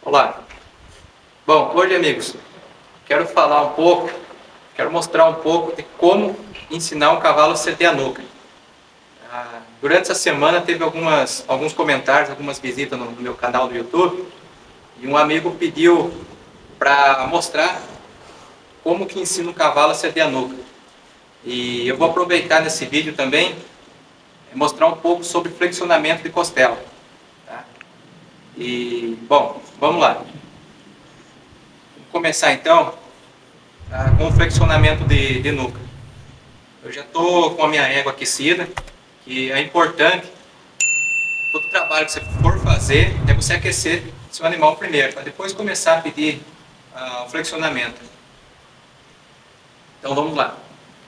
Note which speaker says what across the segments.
Speaker 1: Olá. Bom, hoje, amigos, quero mostrar um pouco de como ensinar um cavalo a ceder a nuca. Durante essa semana teve alguns comentários, algumas visitas no meu canal do YouTube, e um amigo pediu para mostrar como que ensina um cavalo a ceder a nuca. E eu vou aproveitar nesse vídeo também e mostrar um pouco sobre flexionamento de costela. Tá? E, bom, vamos lá. Vamos começar então com o flexionamento de nuca. Eu já estou com a minha égua aquecida, que é importante. Todo trabalho que você for fazer é você aquecer seu animal primeiro, para depois começar a pedir o flexionamento. Então vamos lá.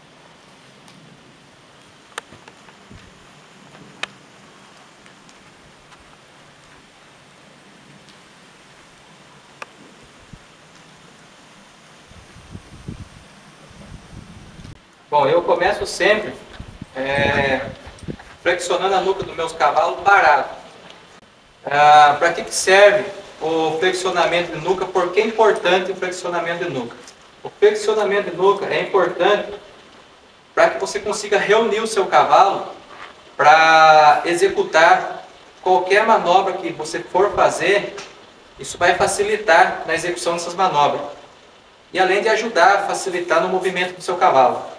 Speaker 1: Bom, eu começo sempre flexionando a nuca dos meus cavalos parado. Para que serve o flexionamento de nuca? Por que é importante o flexionamento de nuca? O flexionamento de nuca é importante para que você consiga reunir o seu cavalo para executar qualquer manobra que você for fazer. Isso vai facilitar na execução dessas manobras. E além de ajudar a facilitar no movimento do seu cavalo.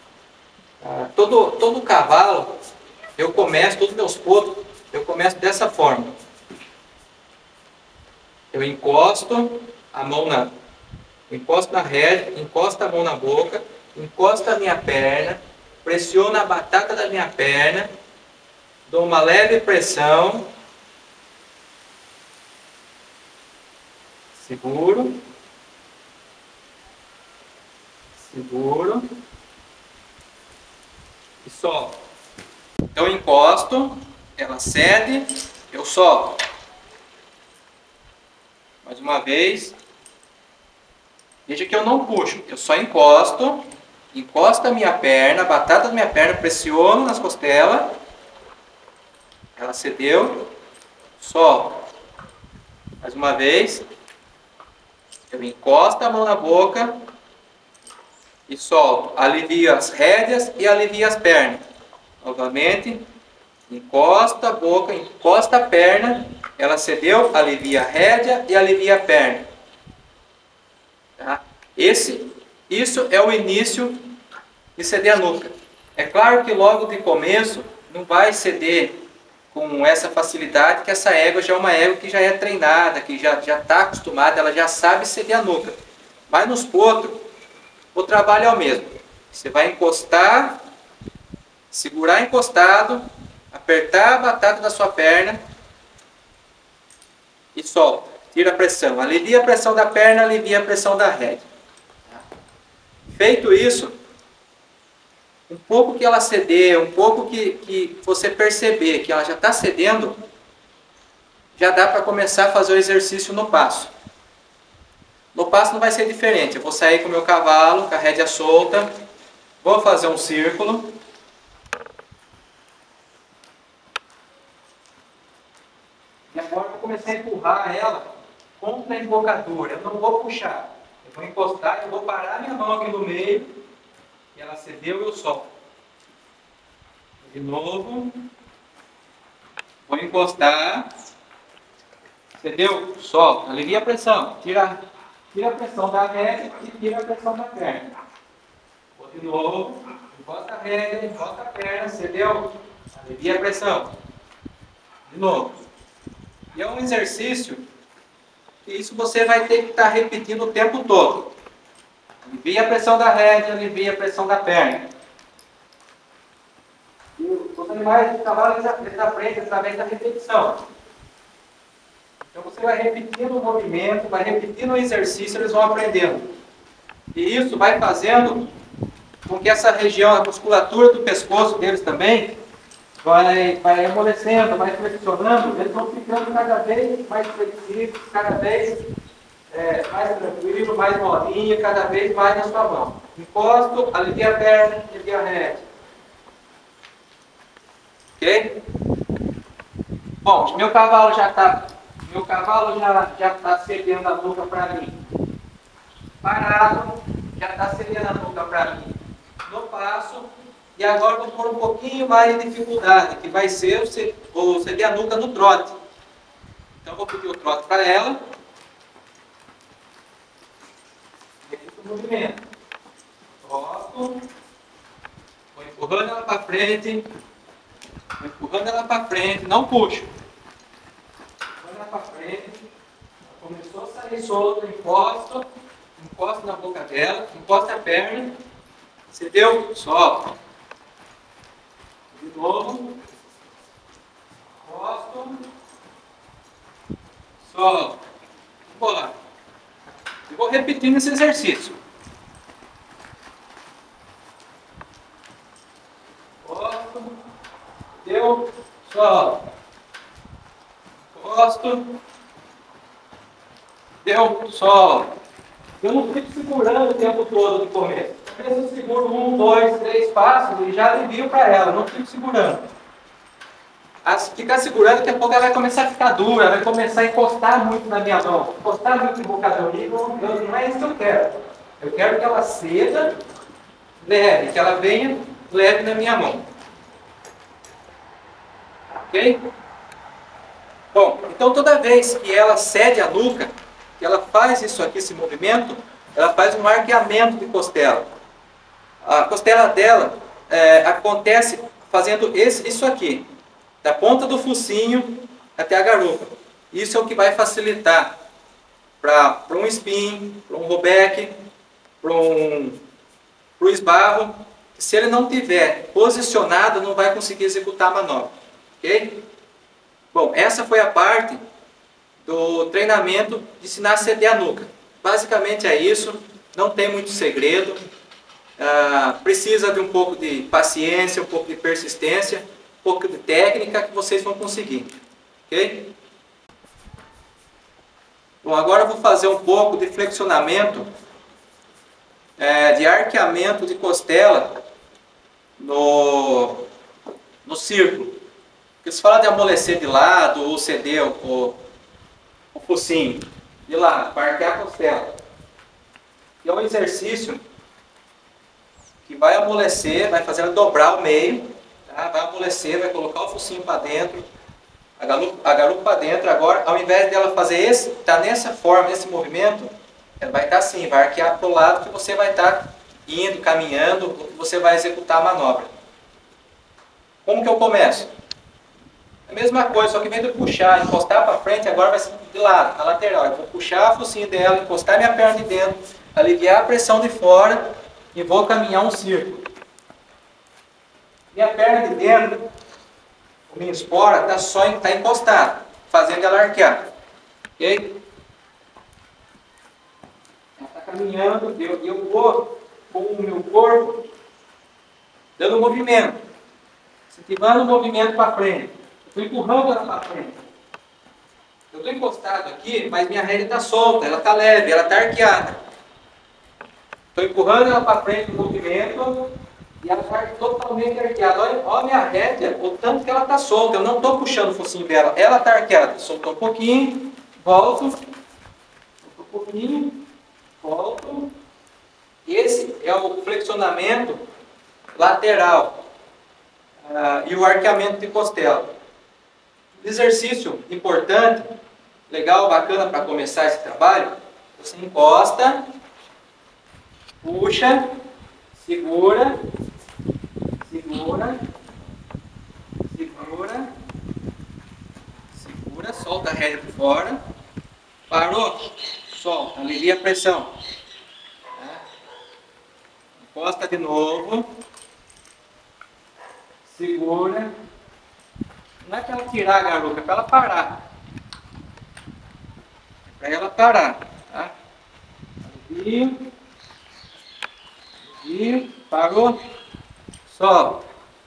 Speaker 1: Todo cavalo, todos os meus potros, eu começo dessa forma. Eu encosto na rédea, encosto a mão na boca, encosto a minha perna, pressiono a batata da minha perna, dou uma leve pressão, seguro, e solto. Eu encosto, ela cede, eu solto. Mais uma vez. Veja que eu não puxo, eu só encosto a minha perna, a batata da minha perna, pressiono nas costelas, ela cedeu, solto. Mais uma vez. Eu encosto a mão na boca e solto. Alivio as rédeas e alivio as pernas. Novamente, encosta a boca, encosta a perna, ela cedeu, alivia a rédea e alivia a perna. Tá? Isso é o início de ceder a nuca. É claro que logo de começo não vai ceder com essa facilidade, que essa égua já é uma égua que já é treinada, que já está acostumada, ela já sabe ceder a nuca. Mas nos potros, o trabalho é o mesmo. Você vai encostar, segurar encostado, apertar a batata da sua perna e solta. Tira a pressão. Alivia a pressão da perna, alivia a pressão da rédea. Feito isso, um pouco que ela ceder, um pouco que você perceber que ela já está cedendo, já dá para começar a fazer o exercício no passo. No passo não vai ser diferente. Eu vou sair com o meu cavalo, com a rédea solta, vou fazer um círculo. E agora eu vou começar a empurrar ela contra a embocadura. Eu não vou puxar. Eu vou encostar, eu vou parar minha mão aqui no meio. E ela cedeu e eu solto. De novo. Vou encostar. Cedeu? Solto. Alivia a pressão. Tira a pressão da rédea e tira a pressão da perna. Vou de novo. Encosta a rédea, encosta a perna. Cedeu? Alivia a pressão. De novo. E é um exercício que isso você vai ter que estar repetindo o tempo todo. Alivia a pressão da rédea, alivia a pressão da perna. E os animais de cavalo eles aprendem através da repetição. Então você vai repetindo o movimento, vai repetindo o exercício, eles vão aprendendo. E isso vai fazendo com que essa região, a musculatura do pescoço deles também, vai amolecendo, vai flexionando, eles vão ficando cada vez mais flexíveis, cada vez mais tranquilo, mais molinho, cada vez mais na sua mão. Encosto, alivia a perna, alivia a rédea. Ok? Bom, meu cavalo já está Meu cavalo já está cedendo a nuca para mim. Parado, já está cedendo a nuca para mim. No passo, e agora vou pôr um pouquinho mais de dificuldade, que vai ser o ceder a nuca no trote. Então vou pedir o trote para ela. Repito o movimento. Troco. Vou empurrando ela para frente. Vou empurrando ela para frente. Não puxo. Empurrando ela para frente. Começou a sair solto, encosto. Encosto na boca dela. Encosta a perna. Cedeu, solta. De novo. Encosto. Solta. Bora. Eu vou repetindo esse exercício. Encosto. Deu. Solta. Encosto. Deu. Solta. Eu não fico segurando o tempo todo no começo. No começo eu seguro 1, 2, 3 passos e já alivio para ela. Não fico segurando. Se ficar segurando, daqui a pouco ela vai começar a ficar dura, vai começar a encostar muito na minha mão. Encostar muito no embocador livre, não é isso que eu quero. Eu quero que ela ceda leve, que ela venha leve na minha mão. Ok? Bom, então toda vez que ela cede a nuca, que ela faz isso aqui, esse movimento, ela faz um arqueamento de costela. A costela dela acontece fazendo isso aqui, da ponta do focinho até a garupa. Isso é o que vai facilitar para um spin, para um rollback, para um esbarro. Se ele não tiver posicionado, não vai conseguir executar a manobra. Ok? Bom, essa foi a parte do treinamento de ensinar a ceder a nuca. Basicamente é isso, não tem muito segredo. Precisa de um pouco de paciência, um pouco de persistência, um pouco de técnica que vocês vão conseguir. Ok? Bom, agora eu vou fazer um pouco de flexionamento, de arqueamento de costela no círculo. Porque se fala de amolecer de lado ou ceder o focinho de lado, para arquear a costela. E é um exercício que vai amolecer, vai fazer ela dobrar o meio, tá? Vai amolecer, vai colocar o focinho para dentro, a garupa para dentro. Agora, ao invés dela fazer tá nessa forma, nesse movimento, ela vai estar assim, vai arquear para o lado que você vai estar indo, caminhando, você vai executar a manobra. Como que eu começo? A mesma coisa, só que em vez de puxar, encostar para frente, agora vai ser de lado, na lateral. Eu vou puxar o focinho dela, encostar minha perna de dentro, aliviar a pressão de fora e vou caminhar um círculo. Minha perna de dentro, minha espora, está encostada, fazendo ela arquear. Ok? Ela está caminhando, eu vou com o meu corpo dando movimento, incentivando o movimento para frente. Estou empurrando ela para frente. Eu estou encostado aqui, mas minha rédea está solta, ela está leve, ela está arqueada. Estou empurrando ela para frente no movimento e ela está totalmente arqueada. Olha a minha rédea, o tanto que ela está solta. Eu não estou puxando o focinho dela, ela está arqueada. Soltou um pouquinho, volto, soltou um pouquinho, volto. Esse é o flexionamento lateral e o arqueamento de costela. Exercício importante, legal, bacana para começar esse trabalho. Você encosta, puxa, segura, segura, segura, segura, solta a rédea por fora, parou, solta, alivia a pressão. Encosta de novo, segura. Não é para ela tirar a garupa, é para ela parar. Para ela parar. Tá? Alivio. Alivio. Parou. Solta.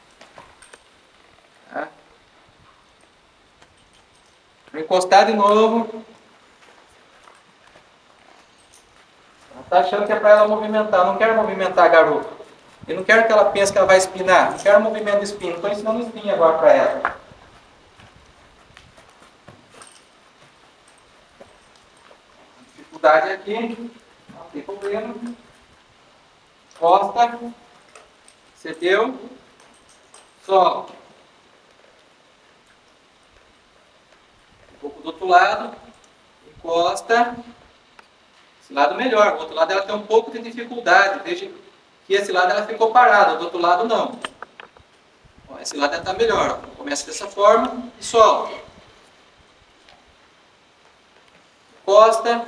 Speaker 1: Tá? Vou encostar de novo. Ela está achando que é para ela movimentar. Eu não quero movimentar a garupa. Eu não quero que ela pense que ela vai espinar. Não quero movimento de espinho. Estou ensinando espinho agora para ela. dificuldade aqui, não tem problema. Encosta, cedeu, solta. Um pouco do outro lado, encosta. Esse lado melhor, do outro lado ela tem um pouco de dificuldade, veja que esse lado ela ficou parada, do outro lado não. Ó, esse lado ela está melhor, começa dessa forma e solta. Encosta.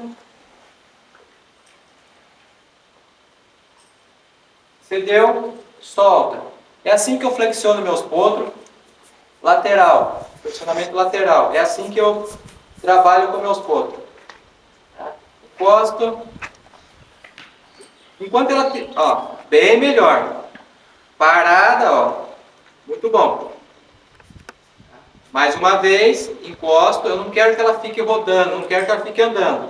Speaker 1: Cedeu, solta. É assim que eu flexiono meus potros. Lateral, flexionamento lateral. É assim que eu trabalho com meus potros. Encosto. Enquanto ela, ó, bem melhor. Parada, ó, muito bom. Mais uma vez, encosto. Eu não quero que ela fique rodando, não quero que ela fique andando.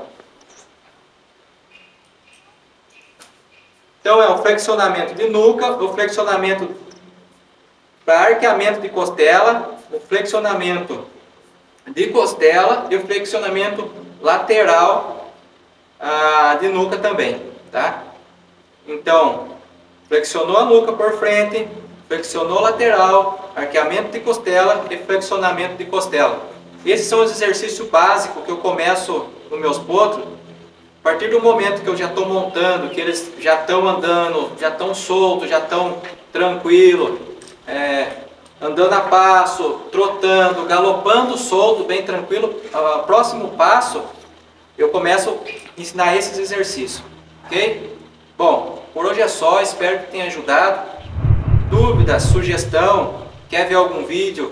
Speaker 1: Então é o flexionamento de nuca, o flexionamento para arqueamento de costela, o flexionamento de costela e o flexionamento lateral de nuca também, tá? Então, flexionou a nuca por frente, flexionou lateral, arqueamento de costela e flexionamento de costela. Esses são os exercícios básicos que eu começo nos meus potros. A partir do momento que eu já estou montando, que eles já estão andando, já estão soltos, já estão tranquilos, andando a passo, trotando, galopando solto, bem tranquilo, o próximo passo eu começo a ensinar esses exercícios, ok? Bom, por hoje é só, espero que tenha ajudado. Dúvida, sugestão, quer ver algum vídeo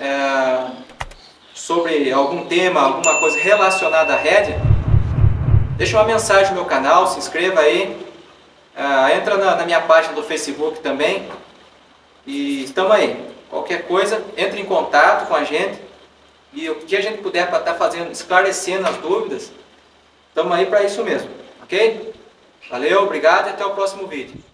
Speaker 1: sobre algum tema, alguma coisa relacionada à rédea? Deixa uma mensagem no meu canal, se inscreva aí, entra na minha página do Facebook também e estamos aí. Qualquer coisa, entre em contato com a gente e o que a gente puder para estar fazendo, esclarecendo as dúvidas, estamos aí para isso mesmo, ok? Valeu, obrigado e até o próximo vídeo.